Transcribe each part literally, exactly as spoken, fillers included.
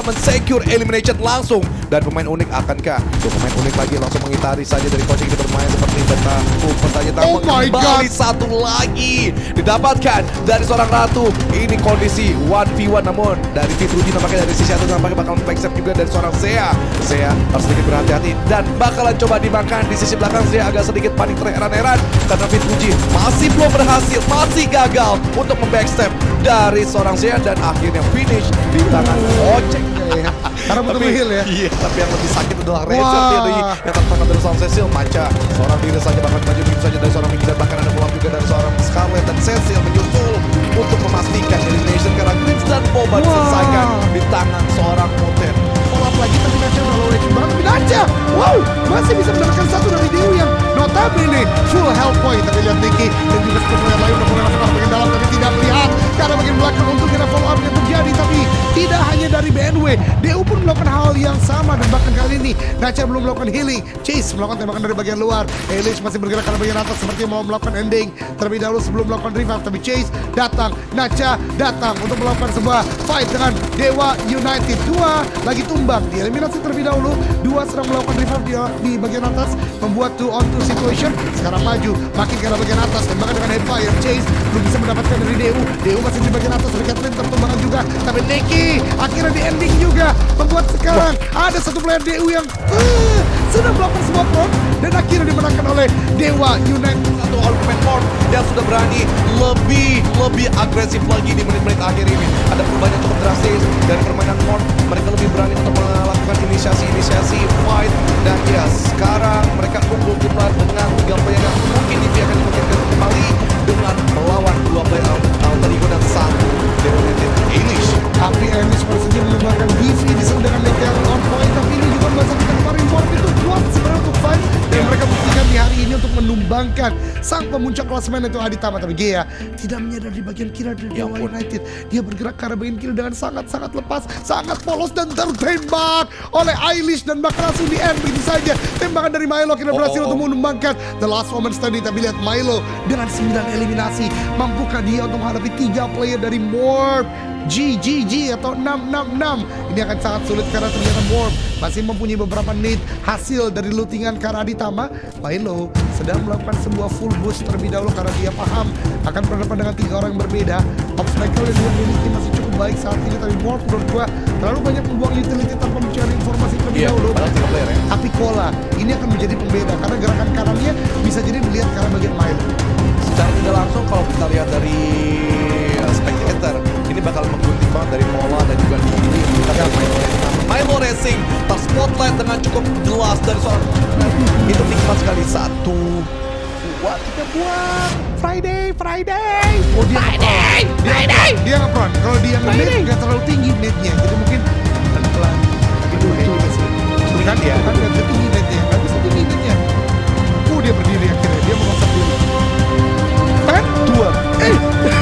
men-secure elimination langsung. Dan pemain unik akankah? Tuh pemain unik lagi langsung mengitari saja dari coaching ini bermain seperti beta. Uh, pertanyaan Oh my kembali God. satu lagi didapatkan dari seorang ratu. Ini kondisi one v one, namun dari V tujuh nampaknya dari sisi satu nampaknya bakal backstep juga dari seorang Zea. Zea harus sedikit berhati-hati dan bakalan coba dimakan di sisi belakang. Zea agak sedikit panik terheran-heran karena V tujuh masih belum berhasil, masih gagal untuk membackstep dari seorang Zea dan akhirnya finish di tangan Ojek. Ya, karena butuh Tapi, heal ya. iya, tapi yang lebih sakit adalah Wah. Razor dari yang tertangkap dari seorang Cecil. Maca seorang diri saja bakal maju begitu saja dari seorang Minggi dan bahkan ada peluang juga dari seorang Scarlet dan Cecil menyusul untuk memastikan elimination karena Glitch dan Boba Wah. diselesaikan di tangan seorang Moten. Follow up lagi tapi Nacha udah low range banget. Tapi Nacha, wow, masih bisa mendapatkan satu dari Dewi yang notabene full health point. Tapi lihat Niki dan juga seperti yang lain udah mulai masuk bagian dalam tapi tidak melihat karena bagian belakang untuk kena follow up yang terjadi. Tapi tidak hanya dari B N W, D U pun melakukan hal yang sama dan bahkan kali ini Nacha belum melakukan healing. Chase melakukan tembakan dari bagian luar. Elish masih bergerak ke bagian atas seperti mau melakukan ending terlebih dahulu sebelum melakukan revive. Tapi Chase datang, Nacha datang untuk melakukan sebuah fight dengan Dewa United. Dua lagi tumbang, dieliminasi terlebih dahulu. Dua sedang melakukan revive di, di bagian atas, membuat two on two situation. Sekarang maju, makin ke arah bagian atas, tembakan dengan headfire. Chase belum bisa mendapatkan dari D U. D U masih di bagian atas, dari Kathleen tertumbangan juga. Tapi Neki akhirnya di ending juga, membuat sekarang ada satu player D U yang uh, sedang melakukan sebuah front dan akhirnya dimenangkan oleh Dewa United. Satu Ultimate Form yang sudah berani lebih lebih agresif lagi di menit-menit akhir ini. Ada perubahan yang cukup drastis dari permainan Morph. Mereka lebih berani untuk melakukan inisiasi-inisiasi fight. Dan ya sekarang mereka unggul jumlah dengan tiga player yang mungkin Divi akan dimungkinkan kembali dengan melawan dua player Alter Ego dan satu Dewa United Elish. Tapi Elish baru saja menembakkan Divi di sedangkan Meteor on point. Tapi ini juga bahasa kita kemarin Morph itu kuat sebenarnya untuk fight. Dan mereka buktikan di hari ini untuk menumbangkan sang pemuncak klasemen itu Aditama. Tapi Gea tidak menyadar di bagian kiri dari Ya Dewa ampun. United. Dia bergerak ke arah bagian kiri dengan sangat-sangat lepas, sangat polos dan tertembak oleh Eilish dan bakal langsung di end begitu saja. Tembakan dari Milo kira berhasil Oh, oh, oh. untuk menumbangkan The Last Woman Standing. Tapi lihat Milo dengan sembilan eliminasi, mampukah dia untuk menghadapi tiga player dari Morph G G G atau enam enam enam? Ini akan sangat sulit karena ternyata Morph masih mempunyai beberapa need hasil dari lootingan karena Aditama. Milo sedang melakukan sebuah full boost terlebih dahulu karena dia paham akan berhadapan dengan tiga orang yang berbeda. Obstacle yang dia miliki masih cukup baik saat ini, tapi Morph menurut gua terlalu banyak membuang utility tanpa mencari informasi terlebih Iya, dahulu. padahal tiga player ya. Tapi Kola ini akan menjadi pembeda karena gerakan kanannya bisa jadi melihat ke arah bagian Milo. Secara tidak langsung kalau kita lihat dari uh, spectator ini bakal menggunting banget dari Mola dan juga Niki. Kita lihat Milo Racing. Milo Racing terspotlight dengan cukup jelas dari seorang itu nikmat sekali. Satu dua tiga buat Friday, Friday. Oh dia Friday, nge-front. Dia Friday. Dia nge-front. Kalau dia nge-mid Friday. nggak terlalu tinggi midnya, jadi mungkin pelan-pelan. Tapi dua juga sih. Kan dia. Kan nggak bisa tinggi midnya, nggak bisa tinggi midnya. Oh dia berdiri akhirnya, dia memaksak diri. Ben, dua. Eh,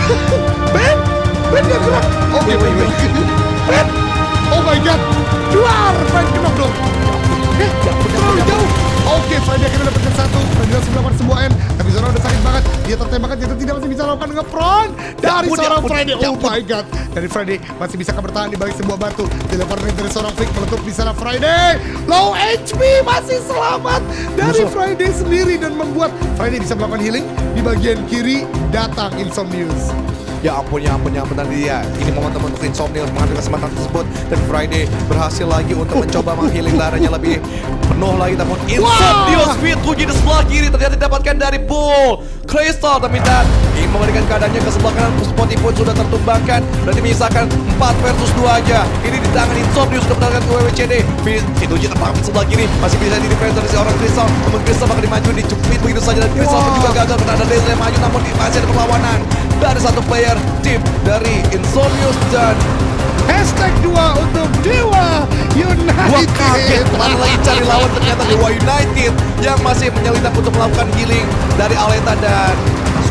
Ben, Ben dia gerak. Oke, Wait, wait, wait. Ben, oh my god, keluar, Ben kena dong. Eh, terlalu jauh. Oke, Friday akhirnya dapatkan satu. Friday langsung melakukan sebuah end. Tapi Zora udah sakit banget. Dia tertembakkan, dia tidak masih bisa melakukan nge-front dari ampun, ya seorang ampun, Friday. ya Oh ampun. my god. Dari Friday masih bisa bertahan di balik sebuah batu. Dilempar dari seorang Flick meletup di sana Friday. Low H P masih selamat dari Musuh. Friday sendiri dan membuat Friday bisa melakukan healing. Di bagian kiri datang Insomnius. Ya ampun, ya ampun, ya ampun. Dan dia ini momentum untuk Insomnius mengambil kesempatan tersebut. Dan Friday berhasil lagi untuk mencoba menghealing darahnya lebih penuh lagi. Namun Insomnius V tujuh di sebelah kiri ternyata didapatkan dari Bull Crystal. Tapi dan ingin memberikan keadaannya ke sebelah kanan. Spotty pun sudah tertumbangkan. Berarti menyisakan empat versus dua aja. Ini di tangan Insomnius sudah mendapatkan W W C D. V tujuh tertangkap di sebelah kiri. Masih bisa di defense dari seorang Crystal. Namun Crystal bakal dimaju, dijepit begitu saja. Dan Crystal pun juga gagal karena ada Laser yang maju. Namun masih ada perlawanan dari satu player tip dari Insomnius dan Hashtag dua untuk Dewa United. gua kaget mana lagi cari lawan ternyata Dewa United yang masih menyelitak untuk melakukan healing dari Aleta dan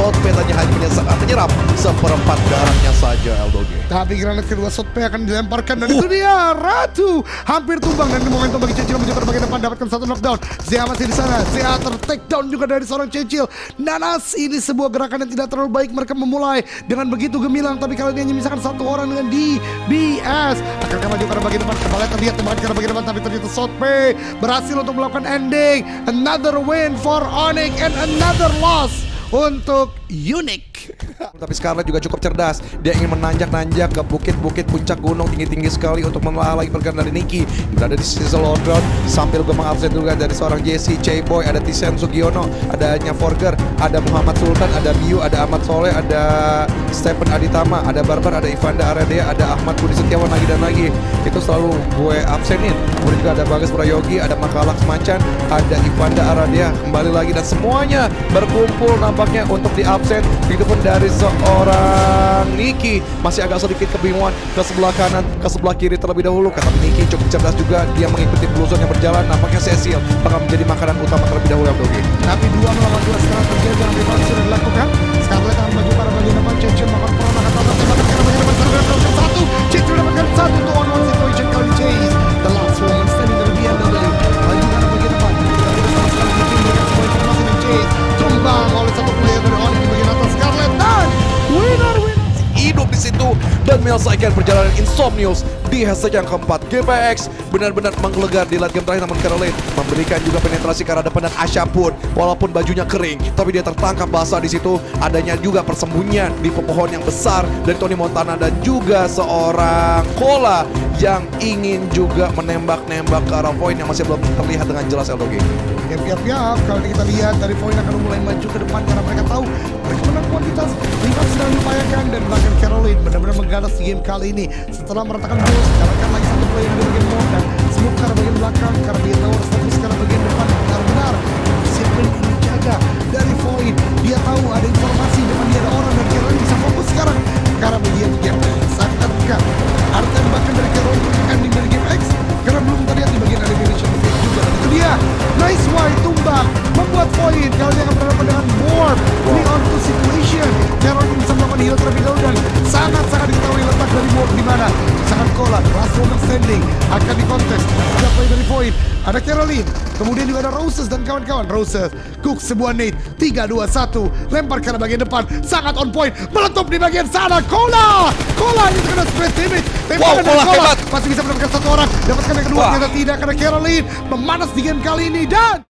Southpaw hanya hanya menyerap, menyerap seperempat darahnya saja Eldoge. Tapi granat kedua Southpaw akan dilemparkan dan uh. itu dia Ratu hampir tumbang dan momentum bagi Cecil menuju ke bagian depan dapatkan satu knockdown. Zia masih di sana, Zia ter-take down juga dari seorang Cecil. Nanas ini sebuah gerakan yang tidak terlalu baik, mereka memulai dengan begitu gemilang tapi kali ini hanya misalkan satu orang dengan D B S. Akan maju ke bagian depan, kembali terlihat tembakan ke bagian depan tapi ternyata Southpaw berhasil untuk melakukan ending. Another win for Onyx and another loss untuk Unique. Tapi Scarlet juga cukup cerdas. Dia ingin menanjak-nanjak ke bukit-bukit puncak gunung tinggi-tinggi sekali untuk menelaah lagi pergerakan dari Nicky. Berada di sisi low ground sambil gue mengabsen juga dari seorang Jesse, J-Boy, ada Tisen Sugiono, ada Nya Forger, ada Muhammad Sultan, ada Miu, ada Ahmad Soleh, ada Stephen Aditama, ada Barbar, ada Ivanda Aradea, ada Ahmad Budi Setiawan lagi dan lagi. Itu selalu gue absenin. Kemudian juga ada Bagas Prayogi, ada Makalak Semancan, ada Ivanda Aradea kembali lagi dan semuanya berkumpul nampaknya untuk di absen. Begitupun dari seorang Nicky masih agak sedikit kebingungan ke sebelah kanan, ke sebelah kiri terlebih dahulu. Kata Nicky cukup cerdas juga, dia mengikuti blue zone yang berjalan. Nampaknya Cecil bakal menjadi makanan utama terlebih dahulu Eldoge. Tapi dua melawan dua sekarang terjadi yang memang sudah dilakukan. Scarlet akan maju para bagian depan, Cecil melakukan perlawanan kata tembakan ke bagian depan, Scarlet mendapatkan satu, Cecil mendapatkan satu to one one situation kali Chase. The last woman standing dari B M W. Maju ke bagian depan. Tidak sama sekali mungkin dengan sebuah informasi dan Chase tumbang oleh satu player dari Onyx di bagian atas Scarlet dan winner winner hidup di situ dan menyelesaikan perjalanan Insomnius di hashtag yang keempat. G P X benar-benar menggelegar di late game terakhir, namun Caroline memberikan juga penetrasi ke arah depan dan Asha pun walaupun bajunya kering tapi dia tertangkap basah di situ. Adanya juga persembunyian di pohon yang besar dari Tony Montana dan juga seorang Kola yang ingin juga menembak-nembak ke arah Void yang masih belum terlihat dengan jelas Eldoge. Yap-yap-yap, kalau kita lihat dari Void akan mulai maju ke depan karena mereka tahu mereka menang kuantitas. Lima sedang diupayakan dan bahkan Caroline benar-benar mengganas di game kali ini setelah meratakan bos, kalahkan lagi satu player di bagian bawah dan smoke ke arah bagian belakang karena dia tahu status ke arah bagian depan benar-benar siapa yang ingin jaga dari Void. Dia tahu ada informasi depan dia ada orang dan Caroline bisa fokus sekarang karena bagian game sangat dekat. Ada tembakan dari Caroline untuk ending dari game X karena belum terlihat di bagian elimination phase juga. Dan itu dia nice wide tumbang membuat Void kalau dia akan berhadapan dengan Morph three on two situation. Caroline bisa melakukan heal terlebih dahulu dan sangat-sangat diketahui letak dari Morph di mana. Sangat Kola, last woman standing akan dikontes. Ada play dari Void, ada Caroline, kemudian juga ada Roses dan kawan-kawan. Roses cook sebuah nade tiga dua satu lempar ke arah bagian depan, sangat on point, meletup di bagian sana. Kola, Kola ini kena spread damage. Tembakan dari Kola masih bisa mendapatkan satu orang, dapatkan yang kedua, ternyata tidak karena Caroline memanas di game kali ini dan